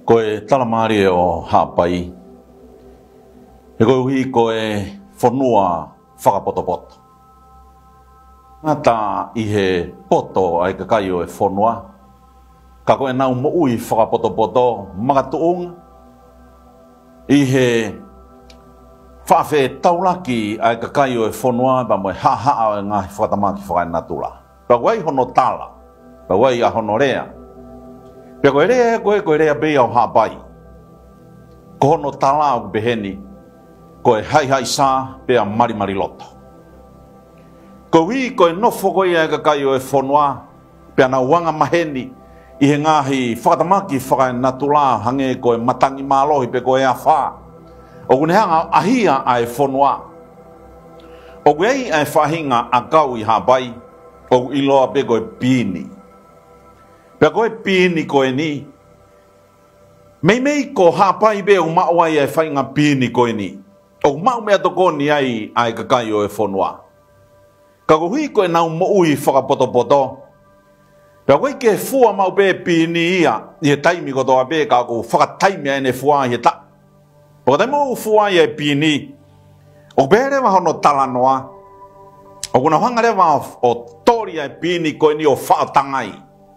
koe talamari o hapai. E koe uhi koe whanua whakapotopoto. Ngata i he poto ai kakai o e whanua. Ka koe nau mo ui whakapotopoto makatuunga. I he whawhe taulaki ai kakai o e whanua pa moe haa e ngahi whakatamaki whakainatula. Pa wai hono tala. Pa wai a hono rea. Pea koe rea koe rea bei au hapai. Ko hono tala au beheni. Koe hai sā pea mari loto. Ko wi koe nofo koe e kakai o e whanua. Pea na wanga maheni. I he ngahi whakatamaki whakainatula hange koe matangi mālohi pe koe a wha. O kune hanga ahia ai whanua. O kue ei ai whahinga a kau I hapai. O iloa pe koe pini. Pea koe pini koe ni. Mei ko hapai be o mawai ai whainga pini koe ni. O mau mea toko ni ai kakai o e whanua. Ka hui koe nau mo ui whakapotopoto. Pea koe ke fua mau be pini ia. I he taimi kotoa be ka ko whakataimi ene fua i he ta. O taimo fua i e pini. O be rewa hono talanoa. O kuna hanga rewa o tori ai pini koe ni o whaatangai.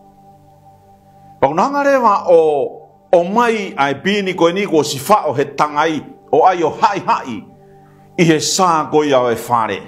O kuna hanga rewa o mai ai pini koe ni ko si wha o he tangai. O ai o hai I he sā koe au e whare.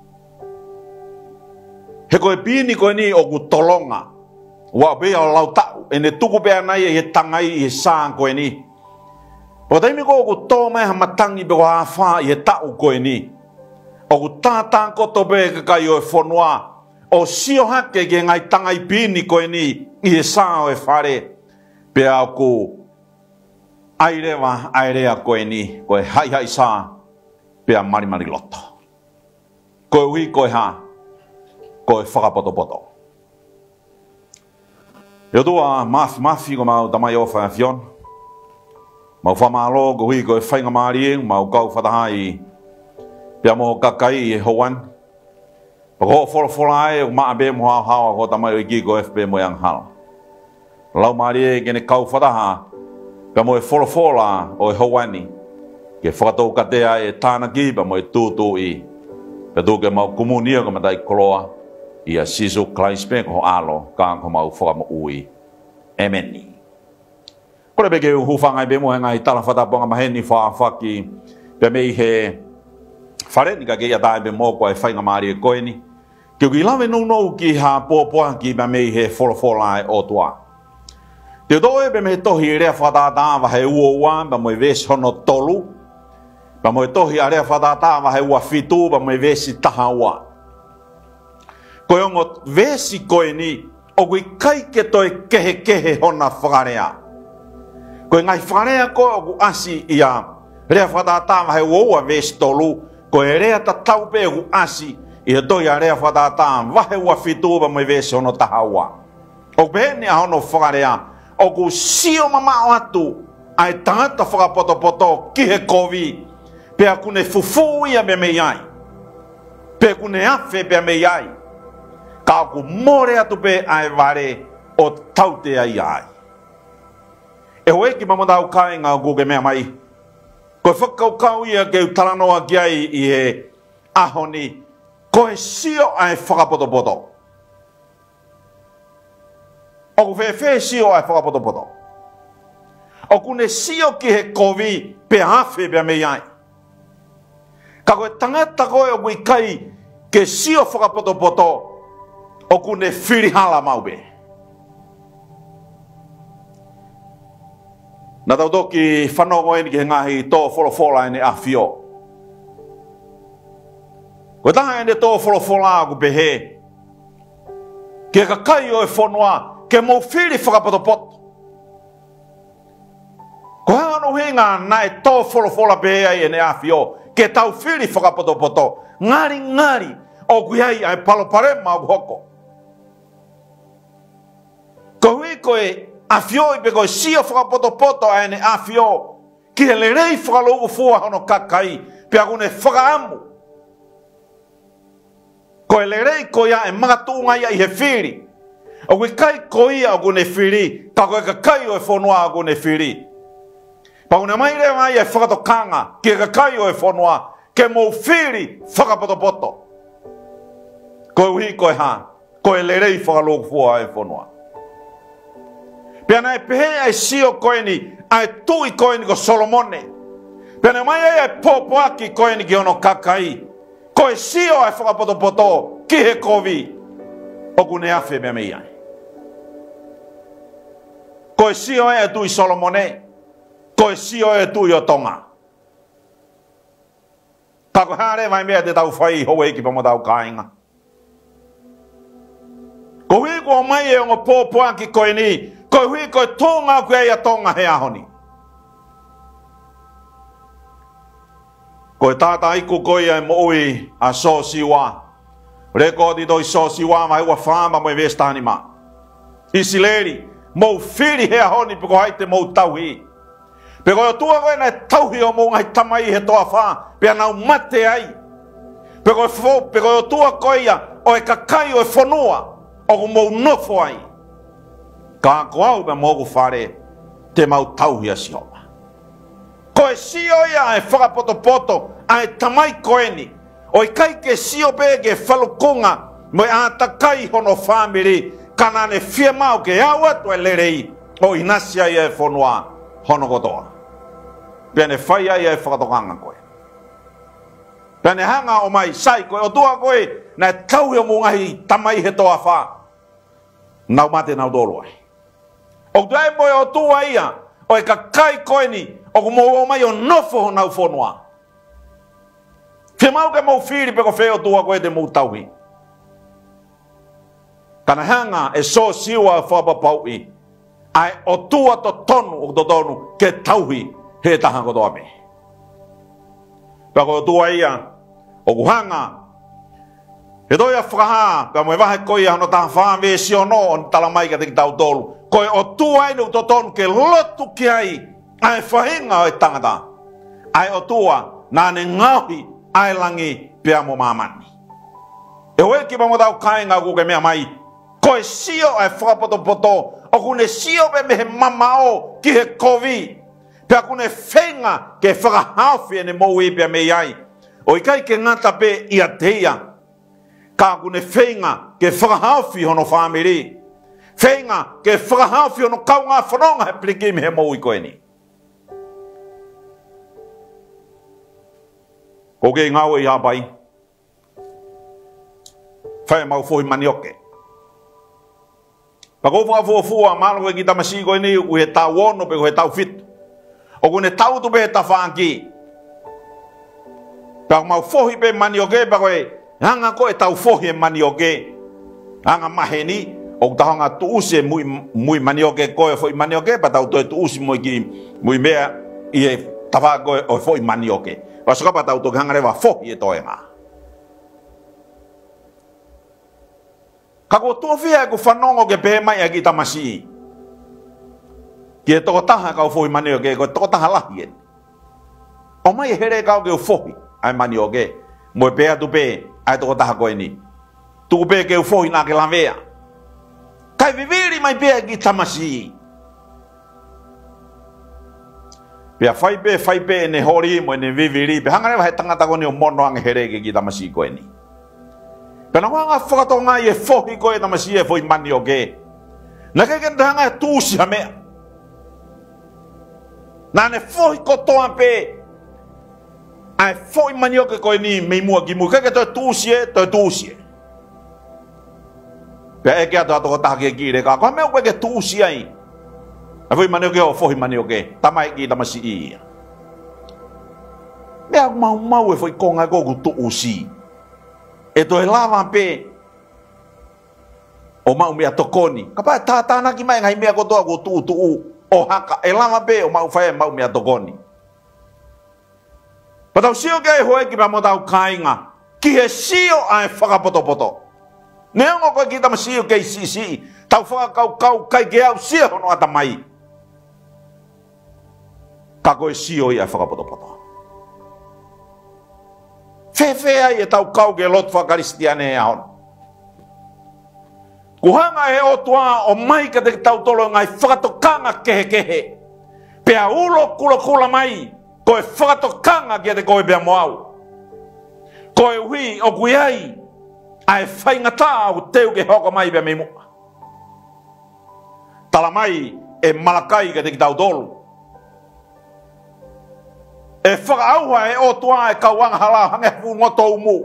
He koe pini koe ni o ku tolonga. Wa bea o lau tau. E ne tuku bea nai e he tangai I he sā koe ni. O taimi ko o ku tō mai ha matangi be wa wha I he tau koe ni. O ku tātā koto be kakai o e whanua. O sio hake ke ngai tangai pini koe ni I he sā o e whare. Pea o ku airewa airea koe ni. Koe hai sā. Pea mari loto. Koe ui koe ha. Koe whakapotopoto. Eo tua mafi ko mau tamai o whaifion. Mau whamalo ko hui koe whainga maari mau kau whatahai. Pea moho kakai e hoan. Pako whola e o maa be moha hawa ko tamai o iki ko FB mo yang hal. Lau maari e kene kau whataha. Pea mo e whola o e hoani. Ke whakatou katea e tānaki pa mo e tūtū I. Pea tū ke mau kumunia ko matai koloa. Ia sisu klaispe ko alo ka ko mau whakamo ui. Amen. Kore beke hufanga be mo ngai tala whataponga maheni whaki. Pea mei he whare ni ka ke ia tae be mo ko e whainga maari e koe ni. Ke ki lawe nou ki ha pōpoa ki pea mei he whola e o tua. Te toe be me tohi rea whatata wahe ua pa mo e vesi hono tolu. Pa mo e tohi a rea whatata wahe ua fitu pa mo e vesi taha ua. Koe ongo vesi koe ni, o kui kai ke toi kehe hona whakarea. Koe ngai whakarea koe o ku asi ia rea whatata wahe ua vesi tolu. Koe rea ta taupe o ku asi ia toi a rea whatata wahe ua fitu pa mo e vesi hono taha ua. O pēne a hono whakarea. O ku sio mamao atu ai tangata whakapotopoto ki he kovi. Pea kune fufu ia me mei ai. Pea kune afe pea mei ai. Ka ku more atu pe ai ware o taute ai ai. E hoe ki mamadau kai ngā kuke mea mai. Koe whakaukau ia ke utaranoa ki ai I he ahoni. Koe sio ai whakapotopoto. O ku whewhe sio ai whakapotopoto. O kune sio ki he kovi pe hawhi pia mei ai. Ka koe tangata koe o kui kai ke sio whakapotopoto o kune whirihala maube. Nā tau toki whanongo eni ki he ngahi tō wholofola ene awhio. Koe taha ene tō wholofola aku pehe. Ke kakai o e whanua. Ke mo whiri whakapotopoto. Ko hano hinga nai tō wholofola pehea I ene awhio. Ke tau whiri whakapotopoto. Ngari o kuiai ai palopare mau hoko. Ko hui koe awhio I pe koe sia whakapotopoto a ene awhio. Ki he le rei whakalogu fua hono kakai. Pe akune whakaamu. Koe le rei koe a e magatunga ia I he whiri. O koe kai koia o kone whiri, ka koe ka kai o e whanua o kone whiri. Pauna mai le mai e whakatokanga ki ka kai o e whanua ke mou whiri whakapotopoto. Ko ui koe ha, ko e lerei whakaloku fua e whanua. Pena e pehe e sio koe ni, a e tui koe ni ko Solomone. Pena mai e popoaki koe ni ki ono kakai. Ko e sio e whakapotopoto ki he kovi. O kune afe me mei ai. Ko e sio e tui Solomone. Ko e sio e tui o Tonga. Tako hare vai mea te tau whai hoe ki pamo tau kāinga. Ko hui ko mai e o pōpua ki koe ni. Ko hui ko e tōnga koe ia Tonga he ahoni. Ko e tāta iku koe e moui a so siwa. Rekodi doi so siwa mai ua whāma mo e vestani ma. Isileri. Mou whiri he ahoni piko haite mou tauhi. Peko o tua koe na tauhi o mou ngai tamai he toa whā. Pea nau mate ai. Peko o tua koe ia o e kakai o e whanua. O ku mou nofo ai. Ka ko au me mogu whare te mau tauhi a sioma. Ko e sio ia e whakapoto a e tamai koe ni. O i kai ke sio pe ke whalukunga mo e atakai hono whamiri. Kana ne fia mau ke aua tu e lerei o inasia ia e whanua hono kotoa. Pea ne whai ai e whakatokanga koe. Pea ne hanga o mai sai koe o tua koe na e tauhi o mungahi tamai he toa wha. Nau mate nau dolo ai. O tuai moe o tua ia o e kakai koe ni o ku mou o mai o nofo ho nau whanua. Fia mau ke mou whiri peko whea o tua koe te mou tauhi. Kana hanga e so siwa whapapau i. Ai o tua to tonu o to tonu ke tauhi he taha kotoa me. Pako o tua ia o kuhanga. He toi a whakaha ka moe wahe koe ia hono taha whaame si ono on talamai ka teki tau tolu. Koe o tua inu to tonu ke lotu ki ai. Ai whahinga o e tangata. Ai o tua nane ngauhi ai langi pia mo mamani. E hoe ki pa mo tau kainga kuke mea mai. Koe sio ai whakapoto o kune sio pe mehe mamao ki he kovi. Pea kune whenga ke whakahawhi ene mou i pia mei ai. O i kai ke ngata pe ia teia. Ka kune whenga ke whakahawhi hono whamiri. Whenga ke whakahawhi hono kaunga whanonga he pliki me he mou i koe ni. Ko ke ngau i hapai. Whae mau fuhi manioke. Pako fua malo e kita masi ko ini u he tau ono pe he tau fit. O kune tau tu pe ta fangi. Pako mau fohi pe manioke pako e hanga ko e tau fohi manioke. Hanga maheni o ta hanga tu use mui manioke ko e foi manioke pa tau tu use moi ki mui mea i e tafa ko o foi manioke. Pasoka pa tau tu hanga reva fohi e toenga. Kako tua fia ku whanongo ke pehe mai a ki tamasi. Ki e toko taha kau fohi mani o ke, ko e toko taha lahi e. O mai here kau ke u fohi, ai mani o ke. Mo e peha tu pe, ai toko taha koe ni. Tu pe ke u fohi na ke lavea. Kai viviri mai peha ki tamasi. Pea fai pe ne hori mo ne viviri. Pe hangare wahe tangata koni o mono ange here ke ki tamasi koe ni. Pena wanga whakatonga i e whohi koe tamasi e whoi mani o ke. Na keken tahanga e tūsi ha mea. Nā ne whohi kotoa pe. Ai whoi mani o ke koe ni mei mua ki mua. Keke toi tūsi e, toi tūsi e. Pea eke ato ato kotaha ke ki re ka. Koha mea koe ke tūsi ai. Ai whoi mani o ke o whohi mani o ke. Tamai ki tamasi i ia. Mea mau e whoi konga e koku tūsi. E to e lava pe o mau mea tokoni. Kapa e tātāna ki mai ngai mea kotoa ko tuu o haka. E lava pe o mau whae mau mea tokoni. Patau sio ke e hoe ki pa mo tau kāinga. Ki he sio a e whakapoto. Neongo koe ki tama sio ke i si. Tau whakakau kai ke au sia hono ata mai. Ka koe sio i a e whakapoto. Fefea i e tau kau ke lot whakaristiane e ahon. Kuhanga e o tua o mai ka te tau tolo ngai whakatokanga kehe. pea ulo kula mai koe whakatokanga kia te koe pea moau. Koe hui o kui ai ai whaingata au teu ke hoko mai pea mei mua. Tala mai e malakai ke te ki tau tolu. E whakaauha e o tua e kauanga hala hange fu ngoto umu.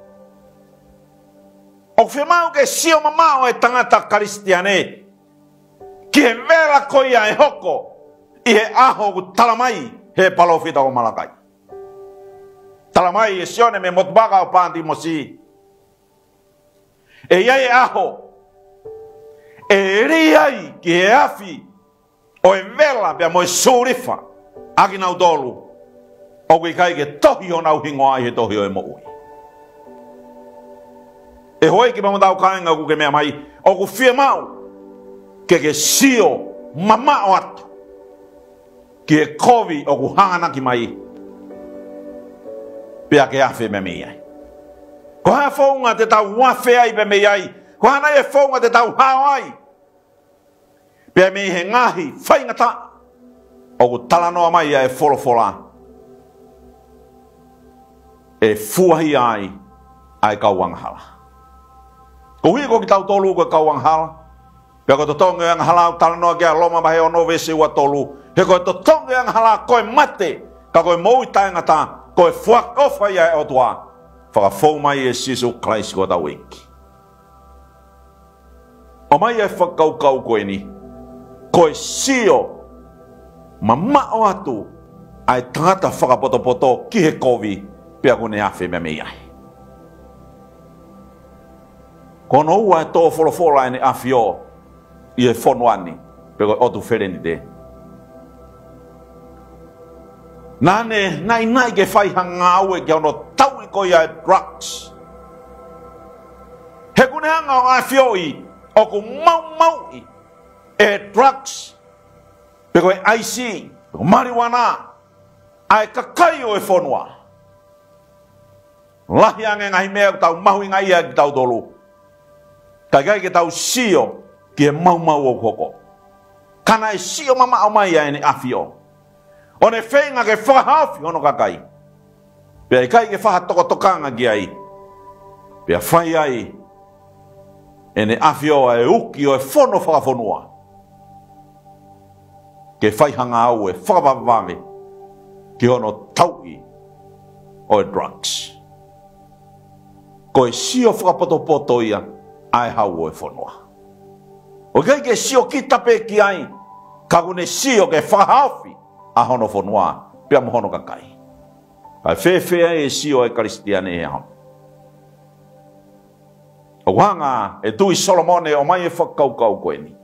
O whimau ke sio mamao e tangata karistiane. Ki he vera koia e hoko i he aho ku talamai he palofita o malakai. Talamai e sione me motbaka o panti mosi. E iai e aho. E riai ki he afi o e vela pia mo e surifa aki nau tolu. O kui kai ke tohi o nau hingo ai he tohi o e moui. E hoi ki mamandau kainga ku ke mea mai. O ku fie mau. Ke sio mama o atu. Ki e kovi o ku hangana ki mai. Pea ke afe me mei ai. Ko hea whaunga te tau wafe ai pe mei ai. Ko hana e whaunga te tau hao ai. Pea mei he ngahi whaingata. O ku talanoa mai ai e wholofola. E fuahi ai kauanga hala. Ko hui ko ki tau tolu ko kauanga hala. Pea ko to tonga yang hala talanoa kia loma mahe o no vese ua tolu. He ko to tonga yang hala koe mate. Ka koe moui taingata. Koe fuak ofa ia e o tua. Whakafou mai e Sisu Christ ko tau iki. O mai e whakaukau koe ni. Koe sio. Mama o atu. Ai tangata whakapoto ki he kovi. Pea kone afe me mei ai. Kono ua e tō wholofola ene afi o. I e whonoani. Pea koe otu whereni te. Nane, nai ke whai hanga au e kia ono tau i koia e drugs. He kune hanga o afi o i. O ku mau i. E drugs. Pea koe IC. Pea koe marijuana. Ai kakai o e whonua. Lahi ange ngahi mea tau mahu inga ia ki tau tolu. Kai ke tau sio ki e mau o koko. Kana e sio mama au mai ai ni afio. O ne whenga ke whakahafi ono kakai. Pea kai ke whakatokotokanga ki ai. Pea whai ai. E ne afio e uki o e whono whakawhonua. Ke whai hanga au e whakapapave. Ki ono taui o e drugs. Ko e sio whakapoto ia, ai hau o e whanua. O kai ke sio ki tape ki ai, ka kune sio ke whakahawhi, a hono whanua, pia mohono kakai. Kai whewhea e sio e karistiane e hono. O hanga e tui Solomone o mai e whakaukau koe ni.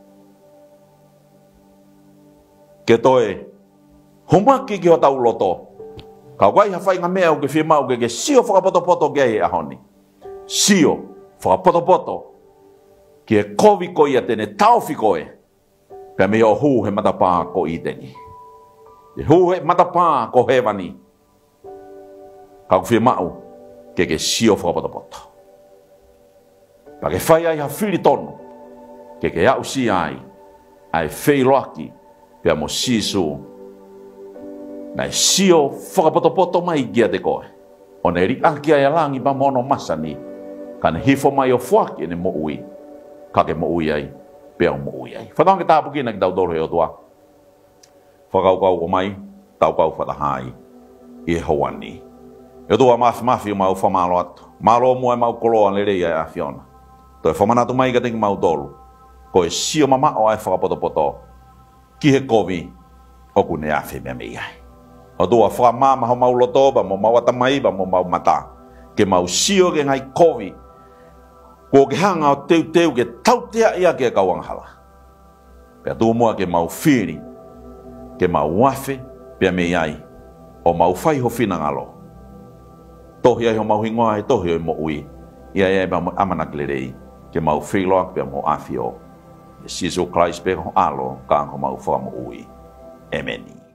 Ke toe, humaki ki ho tau loto, ka wai hawhai ngā mea o ke whimau ke sio whakapoto ke e ahoni. Sio, whakapoto, ki e kovi ko ia tene tauwhi koe, pia me o hu he matapā ko i teni. E hu he matapā ko hewani, ka kuwhi mau, ke sio whakapoto. Pa ke whai ai ha whiri tonu, ke au si ai whei loaki, pia mo sisu, na sio whakapoto mai kia te koe. O ne ri aki ai alangi pa mono masani, kana hifo mai o fuaki ene mo ui. Kake mo ui ai, pea mo ui ai. Whanong ke tāpuki na ki tau toro heo tua. Whakaukau o mai, tau kau whatahai, i e hauani. Heo tua mafi o mau whamalo atu. Malo mua e mau koloa lerei ai a whiona. Toi whamanatu mai ka tengi mau tolu. Ko e sio mama o ai whakapoto. Ki he kovi, o kune a whi mea mei ai. O tua whakamama ho mau loto, ba mo mau atamai, ba mo mau mata. Ke mau sio ke ngai kovi. Ko ke hanga o teu ke tautea ia ke kauang hala. Pea tu mua ke mau whiri. Ke mau wafe, pea mei ai. O mau whai ho whina ngalo. Tohi ai ho mau hingoa ai tohi ai mo ui. Ia ia ba mo amanaklerei. Ke mau whiloa pea mo afio. Jesus Christ pe ho alo ka ho mau wha mo ui. Amen.